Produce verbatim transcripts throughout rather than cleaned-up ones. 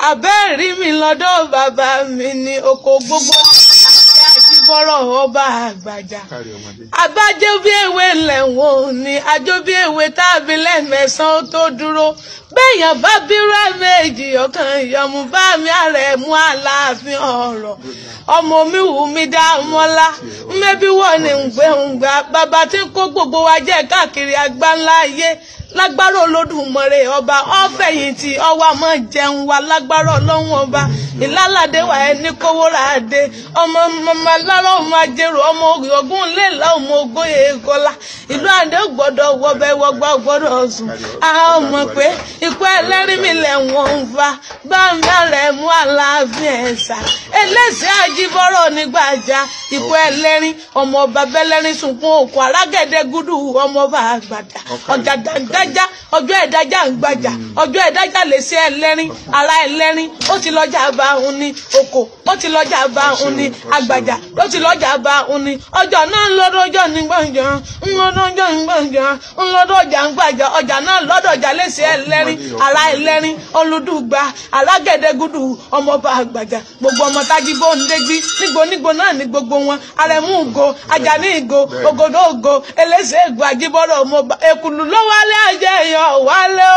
abẹ́rí mi lọ́dọ̀ bàbá mi ní oko gbogbo àjíbọ́rọ̀ ọba àgbàjà abájọ́ bí ewé lẹ́wọ̀n ni àjọ bí ewé tàbí lẹ́mẹ̀sán tó dúró bẹ́yàn bá bírá méjì ọkàn ìyọ̀mú bá mi ààrẹ mú Aláàfin ọ̀rọ̀ ọmọ mi wù mí dá mọ́lá mẹ́bí wọ́n ní ń gbé ń gbà bàbá tí kó gbogbo wa jẹ́ káàkiri àgbáńlá ayé lágbára Olódùmarè ọba ọ̀fẹ̀yìntì ọwọ́ àmọ́ jẹun wa lágbára Ọlọ́run ọba ìlàládé wa ẹni kówó ra dé ọmọ mama lára ọmọ ajérò ọmọ ogun ńlẹ́la ọmọ ogóyè kọlá ìlú àdé gbọ́dọ̀ wọbẹ̀ wọgbà gbọ́dọ̀ sùn àwọn ọmọ pé ikú ẹlẹ́rìí mi lẹ́wọ̀n ń fa bá mi rẹ̀ mú Aláàfin ẹ̀sà ẹlẹ́sìn Àjíbọ́rọ̀ nígbàjá ikú ẹlẹ́rìí ọmọ ọba bẹ́lẹ́rìí sunkún òkú arágẹ̀dẹ̀ gúdù ọmọ ọba àgbàdà ọjà dáńdájá ọjọ́ ẹ̀dájà ń gbàjà ọjọ́ ẹ̀dájà lè ṣe ẹlẹ́rìí ara ẹlẹ́rìí ó ti lọ́jà bá òun ní oko ó ti lọ́jà bá òun ní àgbàjà ó ti lọ́jà bá òun ní ọjà náà lọ́dọ̀ọ́jọ́ ní gbọ̀ngàn ńlọ́dọ̀ọ́jọ́ ní gbọ̀ngàn ńlọ́dọ̀ọ́jà ń gbàjà ọjà náà lọ́dọ̀ọ́jà lè ṣe ẹlẹ́rìí ara ẹlẹ́rìí olùdùgba alágẹ̀dẹ̀gùdù ọmọọba àgbàjà gbogbo ọmọ Tájíbó ń dégbí nígbò nígbò náà ní gbogbo wọn Àrẹ̀mú ògo Àjàní ìgò ògòdó ògo eléṣẹ́ ègbò Àjíbọ́rọ̀ ọmọọba èkùlù ló wálé àjẹyàn wálé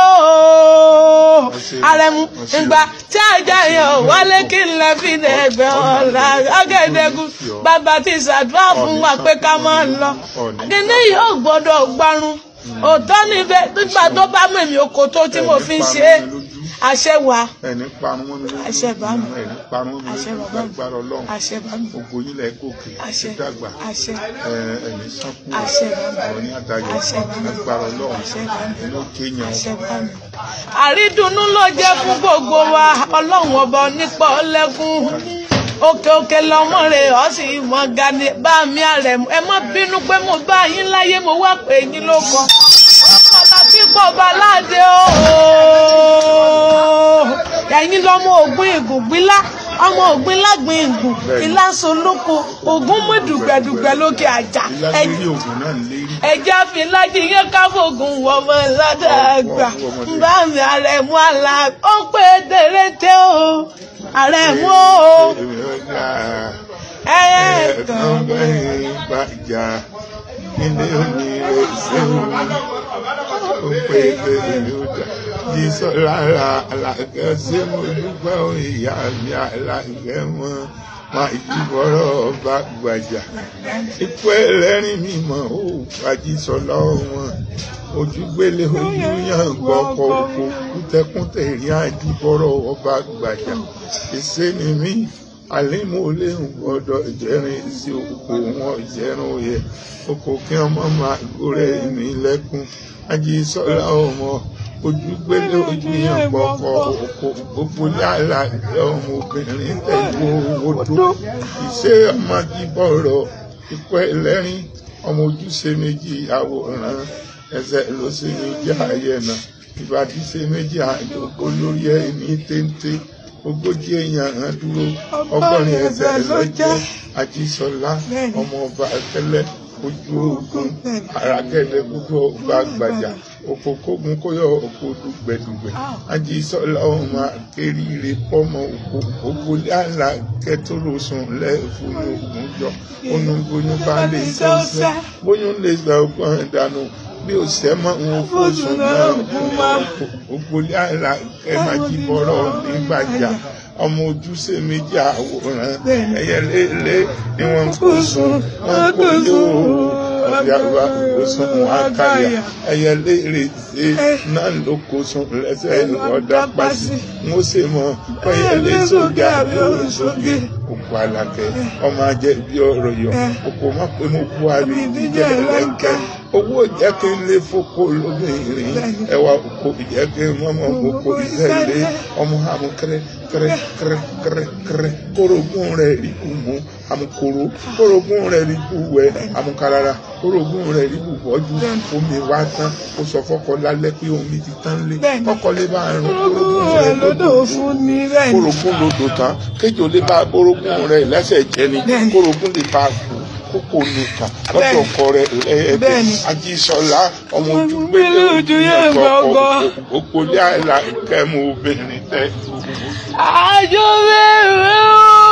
ooo Àrẹ̀mú ìgbà tí àjẹyàn wálé kí n lè fi dẹ̀gbẹ́ ọ̀la Àgẹ̀dẹ̀gù bàbá ti ṣàdúrà fún wa pé ká máa ń lọ kíní yóò gbọ́dọ̀ gbarun òótọ́ níbẹ̀ nígbà tó bá mẹ̀mí oko tó tí mo fi ń ṣe é àṣẹ wa àṣẹ bá mi àṣẹ bàbá mi àṣẹ bá mi ògo yín lẹ gòkè àṣẹ dàgbà àṣẹ ẹni sànkú àṣẹ bá mi ọ̀rọ̀ ní àdáyọ̀ àṣẹ bá mi agbára Ọlọ́run àṣẹ bá mi ló kéèyàn àṣẹ bá mi. àrídùnnú ló jẹ́ fún gbogbo wa Ọlọ́run ọba onípọ̀ ọlẹ́kùn òkè òkè lọmọ rẹ ọ sì mọ gani bá mi Àrẹ̀mú ẹ má bínú pé mo bá yín láyé mo wá pé yín ló kọ ọkọlá pípọ̀ baládé ooo ẹ̀yin lọmọ ògùn ìgùngbílá ọmọ ògbìn lágbìn ìgùn ìlàsọ lóko ògùn mú dùgbẹ̀dùgbẹ̀ lókè àjà ẹjẹ àfìlájì yẹn káfọgùn wọmọ ládàgbà bá mi Àrẹ̀mú àlà ó ń pè é dèrèté o Àrẹ̀mú o ẹyẹ kan bẹ́ẹ̀ bàjá ilé omi rẹ̀ sẹ́wọ̀n ó pè é bẹ́ẹ̀ ó dà jísọ lára Àlàkẹ́ ṣé mo dúpẹ́ ìyá mi Àlàkẹ́ mọ́ máa Àjíbọ́rọ̀ ọba gbàjà ikú ẹlẹ́rìn mímọ́ ó Àjíṣọlá wọn ojúgbélé ojú yàn gbọ́kọ̀ òkú kútẹ́kútẹ́ ìrìn Àjíbọ́rọ̀ ọba gbàjà ìṣe ni mí àlímọ́lé ń gbọ́dọ̀ jẹ́rìn sí oko wọn jẹ́rìn òye oko kí ọmọ máa gbóré mi lẹ́kún Àjíṣọlá ọmọ ojúgbélé ojú yàn gbọ́kọ̀ òkú gbogbo ní Àlàkẹ́ ọmọbìnrin tẹ̀lé odò ìṣe ọmọ Àjíbọ́rọ̀ ikú ẹlẹ́rìn ọmọ ojúṣe méjì àwòrán ẹsẹ̀ ló ṣe méjì àyẹ̀nà ìbàdí ṣe méjì àjòkó lórí ẹni téńté ogójì èèyàn hàn dúró ọgọ́rin ẹsẹ̀ lọ́jẹ́ Àjíṣọlá ọmọ ọba tẹ́lẹ̀ ojú ogun Àràgẹ̀dẹ̀ gbogbo ọba gbàjà òkòkògùn kóyọ òkò dùgbẹ̀dùgbẹ̀ Àjíṣọlá ọmọ akéríire pọ́mọ òkò Àlàkẹ́ tó lọ sùn lẹ́ẹ̀fún ogun jọ onúgbóyún bá lè sẹ́sẹ́ bóyún lè gba ọgbọ́n ìdánù bí o ṣe mọ òun fóṣù náà ògbólé Àlàkẹ́ Àjíbọ́rọ̀ nígbàjà ọmọ ojúṣe méjì àwòrán ẹyẹlélé ni wọn ń kó sùn wọn kó yóò ọbẹ àgbà kó sùn wọn àkàyà ẹyẹlé rèé náà ló kó sùn lẹ́sẹ̀ ọdá pàṣẹ ń ó ṣe mọ ẹyẹlé sóge àbúrò sóge òkú Àlàkẹ́ ọmọ ajẹ bí ọ̀rọ̀ yọ òkú má pé mo kú àrí ìdíjẹ lẹkẹ owó jẹ́ kí n lè foko lóbìnrin ẹwà òkú jẹ́ kí n mọmọ òkú ìṣẹlẹ ọmọ àmú kẹrẹ kẹrẹ kẹrẹ kẹrẹ kẹrẹ kórogún rẹ̀ rí kú mú àmukoro kórogún rẹ̀ rí kú wẹ àmukarara kórogún rẹ̀ rí kú bọ́jú omi wá tán ó sọ fọ́kọ lálẹ́ pé omi ti tán lé kọ́kọ́ lè bá rún kórogún rẹ̀ lódò fún kórogún lódò tán kéjò lè bá kórogún rẹ̀ lẹ́sẹ̀ jẹ́ ni kórogún lè bá kú kókó nìkà lọ́dọ̀ ọkọ rẹ̀ ẹ̀ẹ́dẹ̀ Ajísọ́lá ọmọ ojú gbélé ojú yẹn gbọ́gọ́ òpólí àìlà kẹ́mu obìnrin tẹ́. àjọ bẹ̀rẹ̀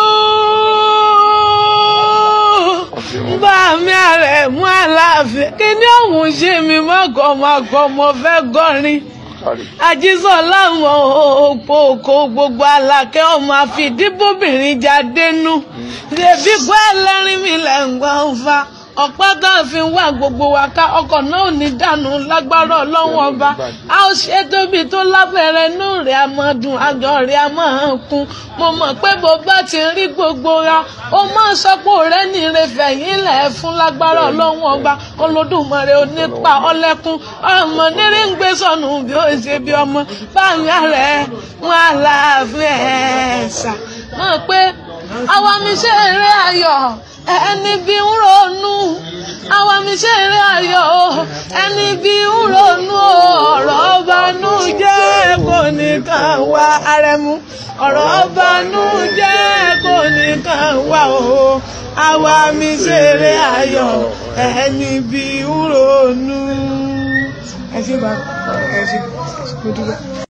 ooo bá mi àrẹ̀ mú àlàáfíà kí ni òun ṣe mi mọ́kànmọ́kàn mo fẹ́ gọ́rin. Ajísọ́lá mọ òpó òkò gbogbo Àlàkẹ́ ọmọ àfìdíbòbìnrin jadénú ṣèbí pé ẹlẹ́rìn mi lẹ̀ ń gbọ́n fa ọ̀pá tá a fi wá gbogbo wa ká ọkọ̀ náà ò ní dànù lágbára Ọlọ́run ọba a ó ṣe tóbi tó lábẹ́rẹ́ inú rẹ̀ a máa dùn àjọ rẹ̀ a máa kún mo mọ̀ pé bó bá ti rí gbogbo ra ó máa sọ́pọ̀ rẹ̀ ní ìrẹ̀fẹ̀yìn lẹ̀ fún lágbára Ọlọ́run ọba Olódùmarè onípa ọlẹ́kùn ọmọ nírí ń gbé sọnù bí ó ṣe bí ọmọ báyìí rẹ̀ wọn àlàáfíà ẹ̀ṣà mọ̀ pé àwa mi ṣe eré ayọ̀ ẹni bí ń ronú àwa mi ṣe eré ayọ̀ ẹni bí ń ronú ọ̀rọ̀ bànújẹ́ kò ní kàn wá Arẹ̀mú ọ̀rọ̀ bànújẹ́ kò ní kàn wá o àwa mi ṣe eré ayọ̀ ẹni bí ń ronú. ẹ ṣe bá ẹ ṣe mo dúró.